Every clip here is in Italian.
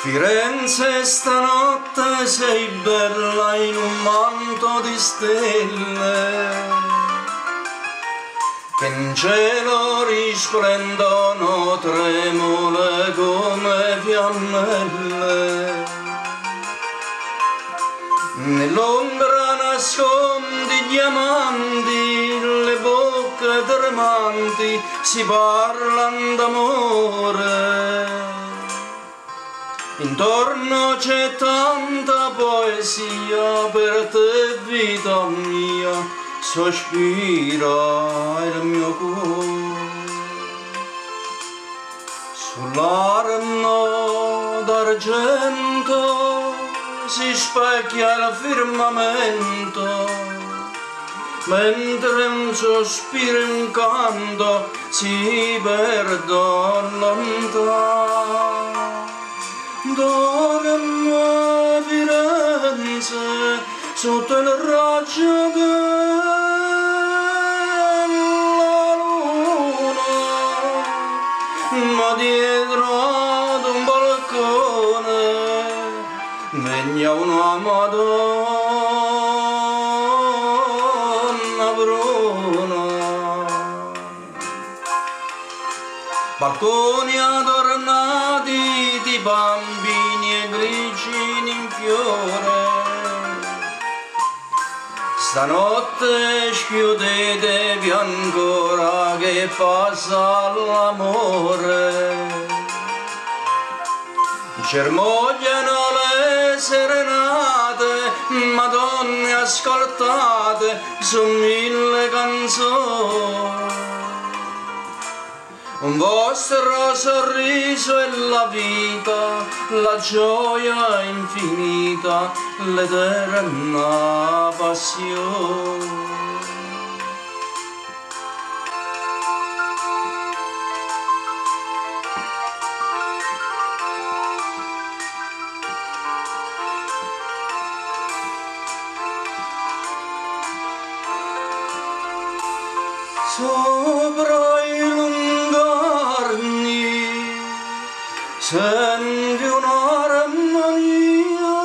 Firenze stanotte sei bella in un manto di stelle che in cielo risplendono tremule come fiammelle. Nell'ombra nascondi diamanti, le bocche tremanti si parlan d'amore. Intorno c'è tanta poesia, per te vita mia sospira il mio cuore. Sull'arno d'argento si specchia il firmamento, mentre un sospiro e un canto si perdono lontano. Dorme Firenze sotto il raggio della luna, ma dietro ad un balcone vegna una Madonna bruna. Balconi adornati di bambini e grigini in fiore, stanotte schiudetevi ancora che passa l'amore. Germogliano le serenate, madonne ascoltate su 1000 canzoni. Un vostro sorriso è la vita, la gioia infinita, l'eterna passione. Sopra i lungarni senti un'armonia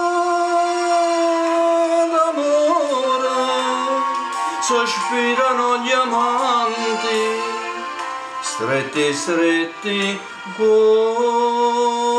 d'amore, sospirano gli amanti, stretti stretti cuori.